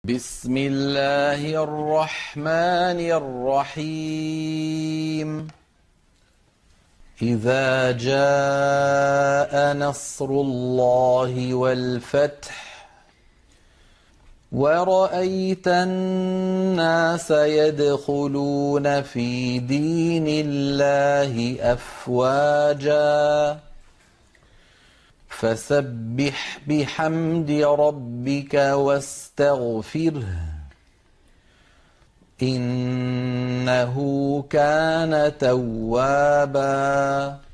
بسم الله الرحمن الرحيم إذا جاء نصر الله والفتح ورأيت الناس يدخلون في دين الله أفواجا فسبح بحمد ربك واستغفره إنه كان توابا